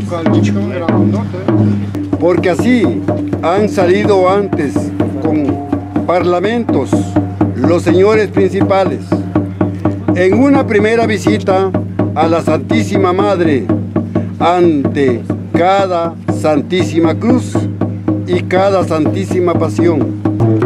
Porque así han salido antes con parlamentos los señores principales en una primera visita a la Santísima Madre ante cada Santísima Cruz y cada Santísima Pasión.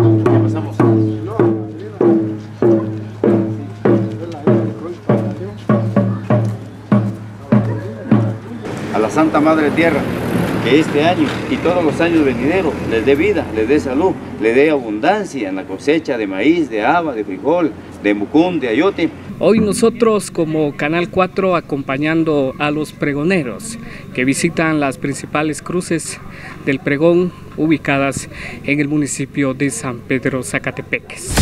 A la Santa Madre Tierra, que este año y todos los años venideros les dé vida, les dé salud, les dé abundancia en la cosecha de maíz, de haba, de frijol, de mucún, de ayote. Hoy nosotros como Canal 4 acompañando a los pregoneros que visitan las principales cruces del pregón ubicadas en el municipio de San Pedro Zacatepeques.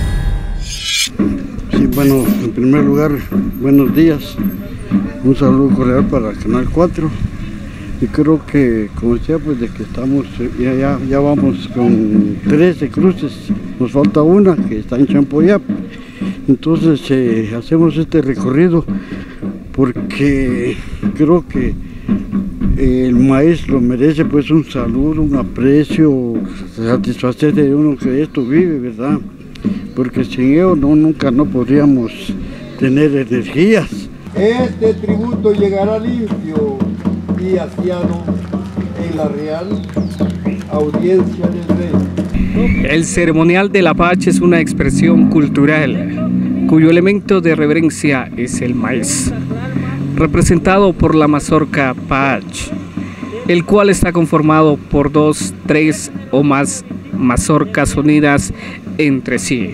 Sí, bueno, en primer lugar, buenos días. Un saludo cordial para Canal 4 y creo que, como decía, pues de que estamos, ya vamos con 13 cruces, nos falta una que está en Champoyap. Entonces hacemos este recorrido porque creo que el maíz lo merece, pues un saludo, un aprecio, satisfacer de uno que esto vive, ¿verdad? Porque sin ello nunca podríamos tener energías. Este tributo llegará limpio y aseado en la real audiencia del rey. El ceremonial del Apache es una expresión cultural cuyo elemento de reverencia es el maíz, representado por la mazorca Paach, el cual está conformado por 2, 3 o más mazorcas unidas entre sí.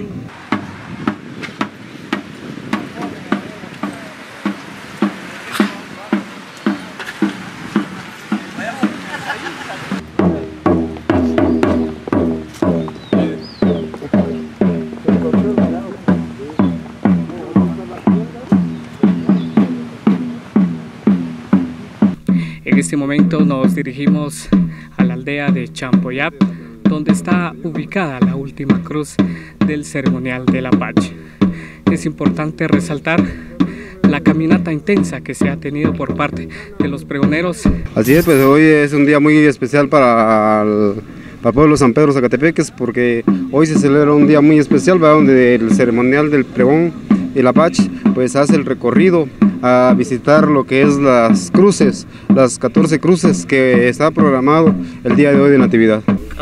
En este momento nos dirigimos a la aldea de Champoyap, donde está ubicada la última cruz del ceremonial del Apache. Es importante resaltar la caminata intensa que se ha tenido por parte de los pregoneros. Así es, pues hoy es un día muy especial para el pueblo de San Pedro Zacatepeques, porque hoy se celebra un día muy especial, ¿verdad? Donde el ceremonial del pregón el Apache pues hace el recorrido a visitar lo que es las cruces, las 14 cruces que está programado el día de hoy de Natividad.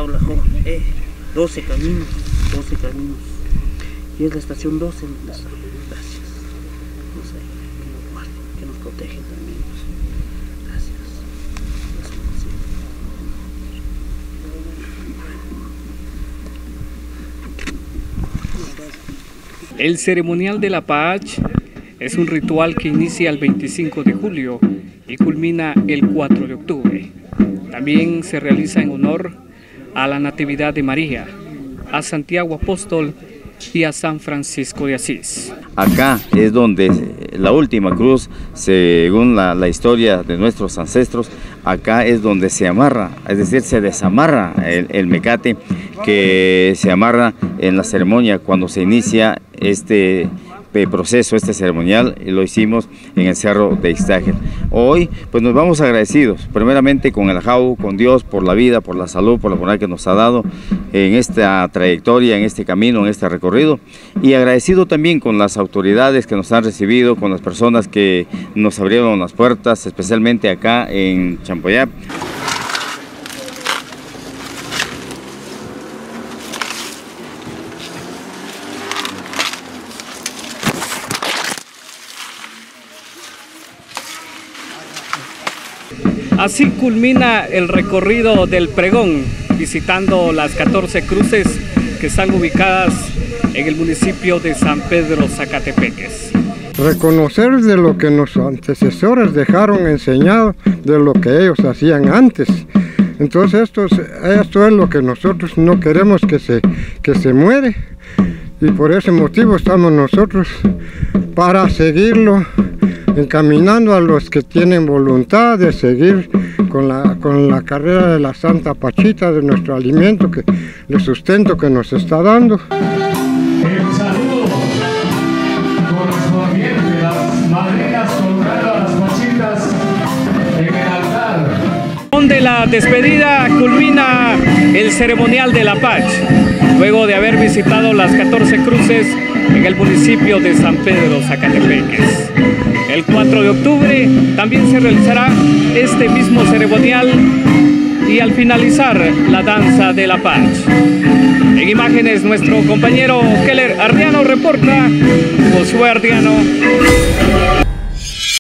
12 caminos, y es la estación 12. Gracias, no sé, que nos guarden, que nos protegen también. Gracias. El ceremonial del Apache es un ritual que inicia el 25 de julio y culmina el 4 de octubre. También se realiza en honor a la Natividad de María, a Santiago Apóstol y a San Francisco de Asís. Acá es donde la última cruz, según la historia de nuestros ancestros, acá es donde se amarra, es decir, se desamarra el mecate que se amarra en la ceremonia cuando se inicia este proceso, este ceremonial, y lo hicimos en el Cerro de Ixtáquel. Hoy pues nos vamos agradecidos primeramente con el Ajau, con Dios, por la vida, por la salud, por la bondad que nos ha dado en esta trayectoria, en este camino, en este recorrido, y agradecido también con las autoridades que nos han recibido, con las personas que nos abrieron las puertas, especialmente acá en Champoyap. Así culmina el recorrido del pregón, visitando las 14 cruces que están ubicadas en el municipio de San Pedro Zacatepeques. Reconocer de lo que nuestros antecesores dejaron enseñado, de lo que ellos hacían antes. Entonces esto es lo que nosotros no queremos que se muere, y por ese motivo estamos nosotros para seguirlo, encaminando a los que tienen voluntad de seguir con la carrera de la Santa Pachita, de nuestro alimento, el sustento que nos está dando. El saludo correspondiente a las madrinas colocando a las pachitas en el altar. son de la despedida culmina el ceremonial de la Pach, luego de haber visitado las 14 cruces en el municipio de San Pedro Zacatepeques. El 4 de octubre también se realizará este mismo ceremonial y al finalizar la danza de la Pach. En imágenes nuestro compañero Keller Ardiano reporta, Josué Ardiano.